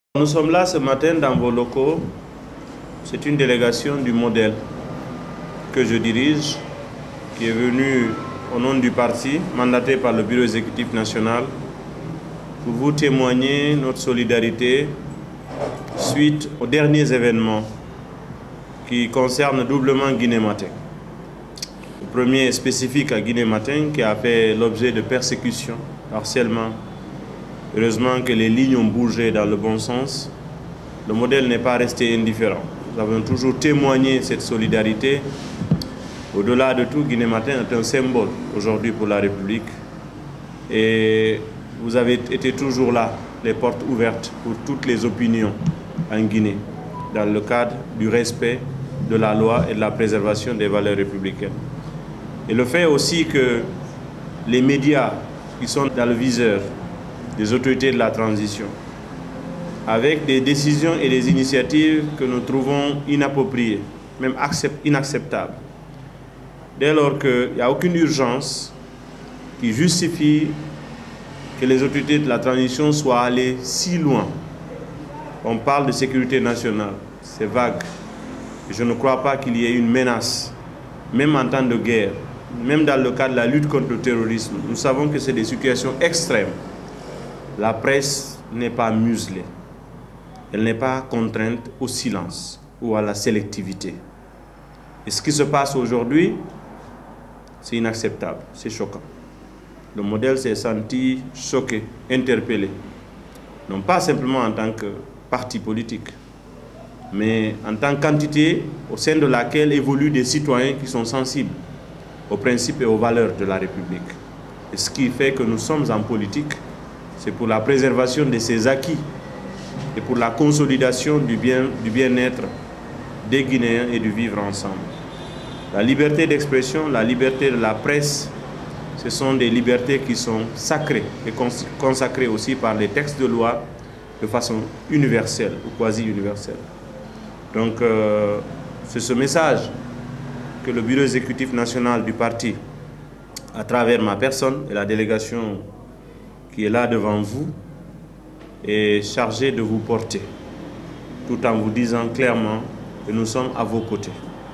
Nous sommes là ce matin dans vos locaux. C'est une délégation du modèle que je dirige, qui est venue au nom du parti, mandatée par le Bureau exécutif national, pour vous témoigner notre solidarité suite aux derniers événements qui concernent doublement Guinée-Matin. Le premier est spécifique à Guinée-Matin, qui a fait l'objet de persécutions, harcèlement. Heureusement que les lignes ont bougé dans le bon sens. Le modèle n'est pas resté indifférent. Nous avons toujours témoigné cette solidarité. Au-delà de tout, Guinée-Matin est un symbole aujourd'hui pour la République. Et vous avez été toujours là, les portes ouvertes pour toutes les opinions en Guinée, dans le cadre du respect de la loi et de la préservation des valeurs républicaines. Et le fait aussi que les médias qui sont dans le viseur des autorités de la transition, avec des décisions et des initiatives que nous trouvons inappropriées, même inacceptables. Dès lors qu'il n'y a aucune urgence qui justifie que les autorités de la transition soient allées si loin. On parle de sécurité nationale, c'est vague. Je ne crois pas qu'il y ait une menace, même en temps de guerre, même dans le cadre de la lutte contre le terrorisme. Nous savons que c'est des situations extrêmes. La presse n'est pas muselée, elle n'est pas contrainte au silence ou à la sélectivité. Et ce qui se passe aujourd'hui, c'est inacceptable, c'est choquant. Le modèle s'est senti choqué, interpellé, non pas simplement en tant que parti politique, mais en tant qu'entité au sein de laquelle évoluent des citoyens qui sont sensibles aux principes et aux valeurs de la République. Et ce qui fait que nous sommes en politique, c'est pour la préservation de ces acquis et pour la consolidation du bien-être des Guinéens et du vivre ensemble. La liberté d'expression, la liberté de la presse, ce sont des libertés qui sont sacrées et consacrées aussi par les textes de loi de façon universelle ou quasi-universelle. Donc, c'est ce message que le Bureau exécutif national du parti, à travers ma personne et la délégation qui est là devant vous, est chargé de vous porter, tout en vous disant clairement que nous sommes à vos côtés.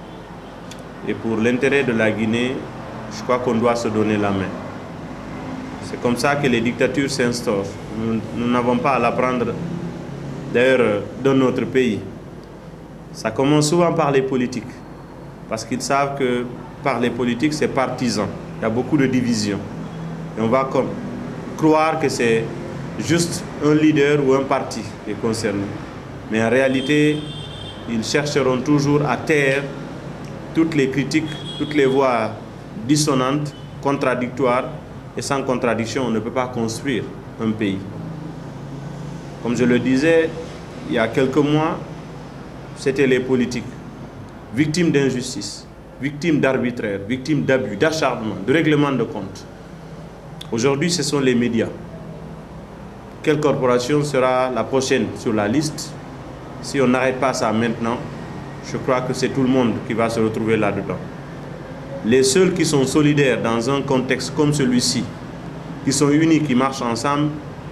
Et pour l'intérêt de la Guinée, je crois qu'on doit se donner la main. C'est comme ça que les dictatures s'instaurent. Nous n'avons pas à l'apprendre d'ailleurs dans notre pays. Ça commence souvent par les politiques, parce qu'ils savent que par les politiques, c'est partisan. Il y a beaucoup de divisions. Et on va croire que c'est juste un leader ou un parti qui est concerné. Mais en réalité, ils chercheront toujours à taire toutes les critiques, toutes les voix dissonantes, contradictoires. Et sans contradiction, on ne peut pas construire un pays. Comme je le disais, il y a quelques mois, c'était les politiques, victimes d'injustice, victimes d'arbitraire, victimes d'abus, d'acharnement, de règlement de compte. Aujourd'hui, ce sont les médias. Quelle corporation sera la prochaine sur la liste? Si on n'arrête pas ça maintenant, je crois que c'est tout le monde qui va se retrouver là-dedans. Les seuls qui sont solidaires dans un contexte comme celui-ci, qui sont unis, qui marchent ensemble,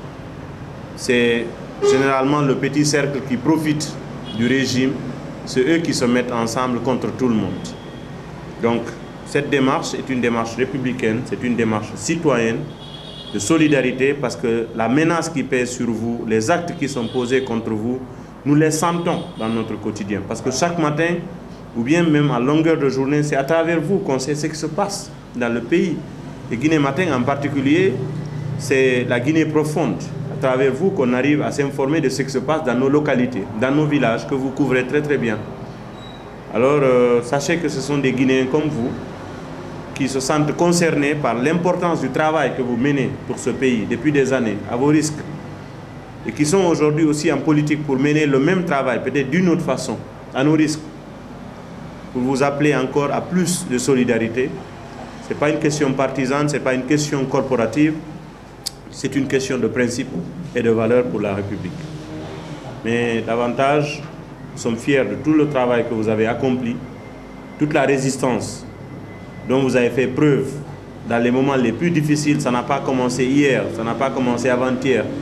c'est généralement le petit cercle qui profite du régime. C'est eux qui se mettent ensemble contre tout le monde. Donc, cette démarche est une démarche républicaine, c'est une démarche citoyenne, de solidarité, parce que la menace qui pèse sur vous, les actes qui sont posés contre vous, nous les sentons dans notre quotidien. Parce que chaque matin, ou bien même à longueur de journée, c'est à travers vous qu'on sait ce qui se passe dans le pays. Et Guinée-Matin en particulier, c'est la Guinée profonde. À travers vous qu'on arrive à s'informer de ce qui se passe dans nos localités, dans nos villages, que vous couvrez très très bien. Alors, sachez que ce sont des Guinéens comme vous, qui se sentent concernés par l'importance du travail que vous menez pour ce pays depuis des années, à vos risques, et qui sont aujourd'hui aussi en politique pour mener le même travail, peut-être d'une autre façon, à nos risques, pour vous appeler encore à plus de solidarité. Ce n'est pas une question partisane, ce n'est pas une question corporative, c'est une question de principe et de valeur pour la République. Mais davantage, nous sommes fiers de tout le travail que vous avez accompli, toute la résistance dont vous avez fait preuve dans les moments les plus difficiles. Ça n'a pas commencé hier, ça n'a pas commencé avant-hier.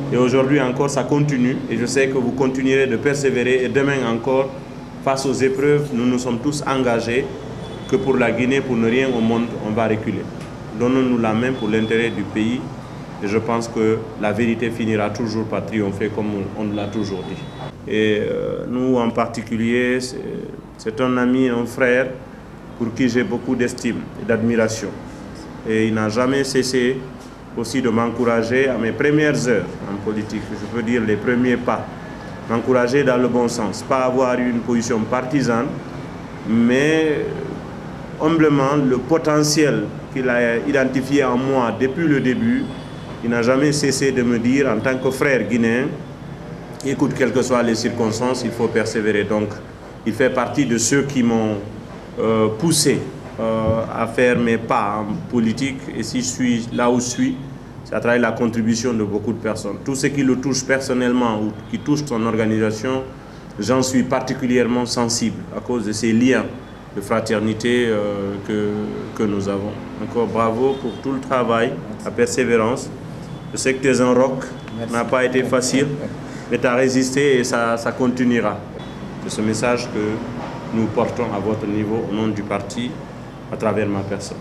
Et aujourd'hui encore, ça continue. Et je sais que vous continuerez de persévérer. Et demain encore, face aux épreuves, nous nous sommes tous engagés que pour la Guinée, pour ne rien au monde, on va reculer. Donnons-nous la main pour l'intérêt du pays. Et je pense que la vérité finira toujours par triompher comme on l'a toujours dit. Et nous en particulier, c'est un ami, un frère pour qui j'ai beaucoup d'estime et d'admiration. Et il n'a jamais cessé aussi de m'encourager à mes premières heures en politique, je peux dire les premiers pas. M'encourager dans le bon sens, pas avoir une position partisane, mais humblement le potentiel qu'il a identifié en moi depuis le début. Il n'a jamais cessé de me dire, en tant que frère guinéen, écoute, quelles que soient les circonstances, il faut persévérer. Donc, il fait partie de ceux qui m'ont poussé à faire mes pas en politique. Et si je suis là où je suis, c'est à travers la contribution de beaucoup de personnes. Tout ce qui le touche personnellement ou qui touche son organisation, j'en suis particulièrement sensible à cause de ces liens de fraternité que nous avons. Encore bravo pour tout le travail, la persévérance. Je sais que tu es un roc, ça n'a pas été facile, mais tu as résisté et ça continuera. C'est ce message que nous portons à votre niveau au nom du parti, à travers ma personne.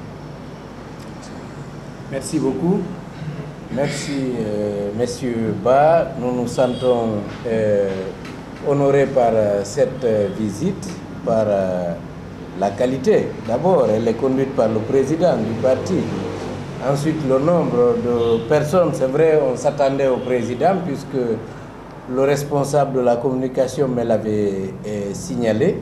Merci beaucoup. Merci, Messieurs Ba. Nous nous sentons honorés par cette visite, par la qualité. D'abord, elle est conduite par le président du parti. Ensuite, le nombre de personnes, c'est vrai, on s'attendait au président puisque le responsable de la communication me l'avait signalé.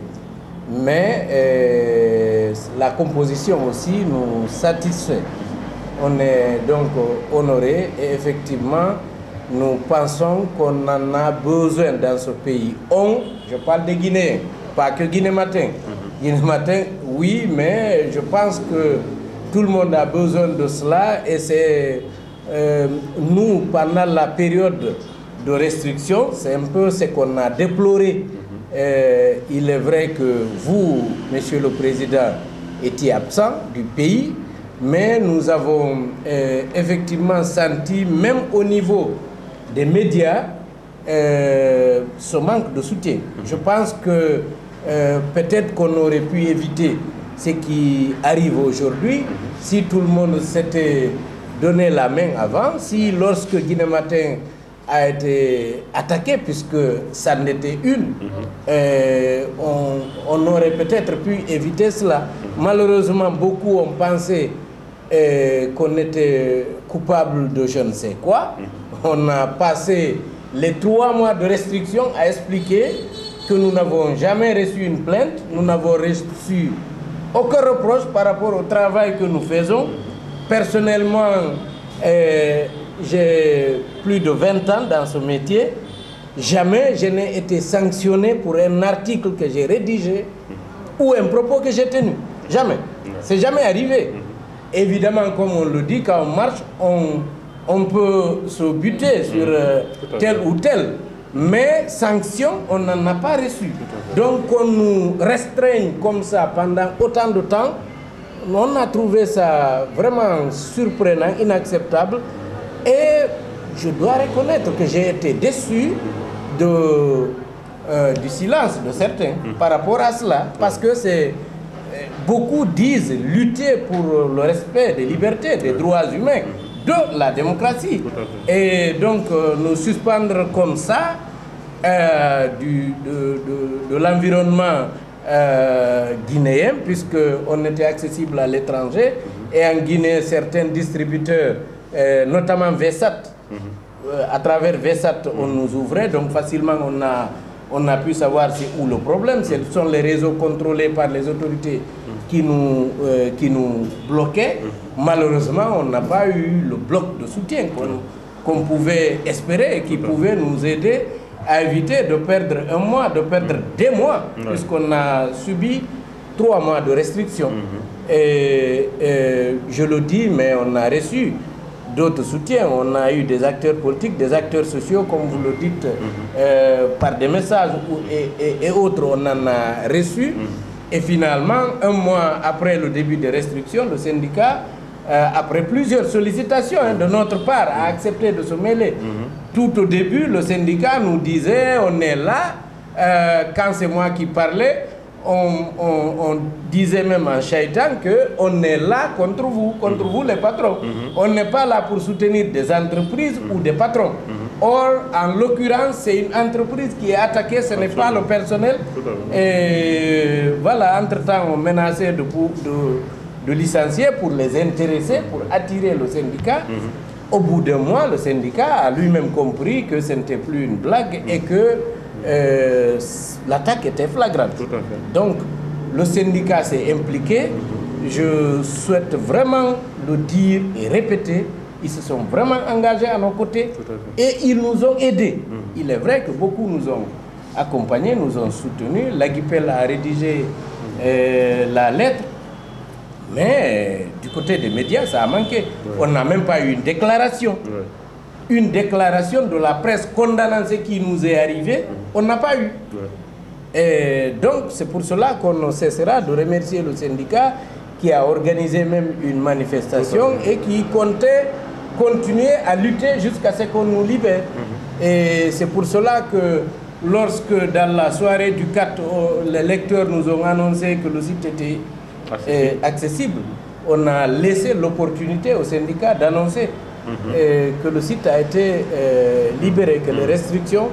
Mais la composition aussi nous satisfait. On est donc honoré et effectivement, nous pensons qu'on en a besoin dans ce pays. Je parle des Guinéens, pas que Guinée Matin. Guinée Matin, oui, mais je pense que tout le monde a besoin de cela et c'est nous, pendant la période de restriction, c'est un peu ce qu'on a déploré. Il est vrai que vous, Monsieur le Président, étiez absent du pays, mais nous avons effectivement senti, même au niveau des médias, ce manque de soutien. Je pense que peut-être qu'on aurait pu éviter ce qui arrive aujourd'hui si tout le monde s'était donné la main avant, si lorsque Guinée Matin a été attaqué, puisque ça n'était une, on aurait peut-être pu éviter cela. Malheureusement, beaucoup ont pensé qu'on était coupable de je ne sais quoi. On a passé les 3 mois de restriction à expliquer que nous n'avons jamais reçu une plainte, nous n'avons reçu aucun reproche par rapport au travail que nous faisons. Personnellement, j'ai plus de 20 ans dans ce métier. Jamais je n'ai été sanctionné pour un article que j'ai rédigé ou un propos que j'ai tenu. Jamais. C'est jamais arrivé. Évidemment, comme on le dit, quand on marche, on peut se buter sur tel ou tel. Mais sanction, on n'en a pas reçu. Donc qu'on nous restreigne comme ça pendant autant de temps, on a trouvé ça vraiment surprenant, inacceptable. Et je dois reconnaître que j'ai été déçu du silence de certains par rapport à cela. Parce que beaucoup disent lutter pour le respect des libertés, des droits humains, de la démocratie. Et donc nous suspendre comme ça de l'environnement guinéen, puisqu'on était accessible à l'étranger, et en Guinée, certains distributeurs, notamment VESAT, à travers VESAT, on nous ouvrait, donc facilement on a pu savoir c'est où le problème. Ce sont les réseaux contrôlés par les autorités qui nous bloquaient. Malheureusement, on n'a pas eu le bloc de soutien qu'on pouvait espérer et qui pouvait nous aider à éviter de perdre 1 mois, de perdre 2 mois, puisqu'on a subi 3 mois de restriction. Et je le dis, mais on a reçu d'autres soutiens. On a eu des acteurs politiques, des acteurs sociaux, comme vous le dites, par des messages et autres, on en a reçu. Et finalement, 1 mois après le début des restrictions, le syndicat après plusieurs sollicitations de notre part, a accepté de se mêler. Tout au début, le syndicat nous disait, on est là. Quand c'est moi qui parlais, on disait même en shaitan qu'on est là contre vous les patrons. On n'est pas là pour soutenir des entreprises ou des patrons. Or, en l'occurrence, c'est une entreprise qui est attaquée, ce n'est pas le personnel. Et voilà, entre-temps, on menaçait de licencier pour les intéresser, pour attirer le syndicat. Au bout d'un mois, le syndicat a lui-même compris que ce n'était plus une blague et que l'attaque était flagrante. Donc, le syndicat s'est impliqué. Je souhaite vraiment le dire et répéter. Ils se sont vraiment engagés à nos côtés et ils nous ont aidés. Il est vrai que beaucoup nous ont accompagnés, nous ont soutenus. L'Aguipel a rédigé la lettre, mais du côté des médias, ça a manqué. On n'a même pas eu une déclaration. Une déclaration de la presse condamnant ce qui nous est arrivé, on n'a pas eu. Et donc, c'est pour cela qu'on ne cessera de remercier le syndicat qui a organisé même une manifestation et qui comptait continuer à lutter jusqu'à ce qu'on nous libère. Et c'est pour cela que lorsque dans la soirée du 4, les lecteurs nous ont annoncé que le site était accessible, on a laissé l'opportunité au syndicat d'annoncer que le site a été libéré, que les restrictions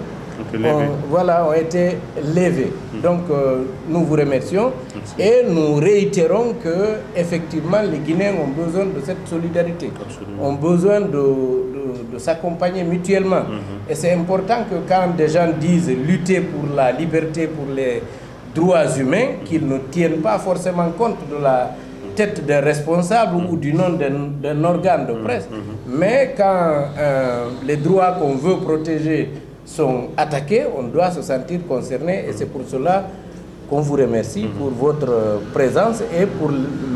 ont été levées. Donc nous vous remercions et nous réitérons que effectivement les Guinéens ont besoin de cette solidarité, ont besoin de s'accompagner mutuellement. Et c'est important que quand des gens disent lutter pour la liberté, pour les droits humains, qu'ils ne tiennent pas forcément compte de la tête d'un responsable ou du nom d'un organe de presse. Mais quand les droits qu'on veut protéger sont attaqués, on doit se sentir concerné et c'est pour cela qu'on vous remercie pour votre présence et pour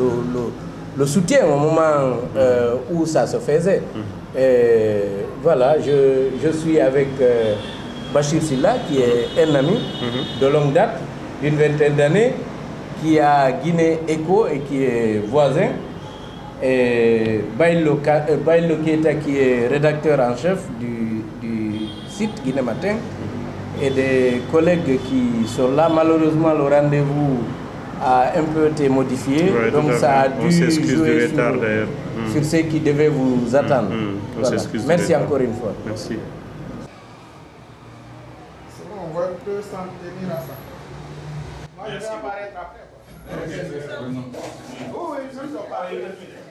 le soutien au moment où ça se faisait. Et voilà, je suis avec Bachir Silla, qui est un ami de longue date, d'une vingtaine d'années, qui a Guinée Echo et qui est voisin. Et Baïlo Keita, qui est rédacteur en chef du site Guinée Matin. Et des collègues qui sont là. Malheureusement, le rendez-vous a un peu été modifié. Donc ça a dû jouer sur ce qui devait vous attendre. Voilà. Merci encore une fois. Merci. C'est bon, on va un peu s'en tenir à ça. Moi, je vais apparaître après. Oui, je vais apparaître.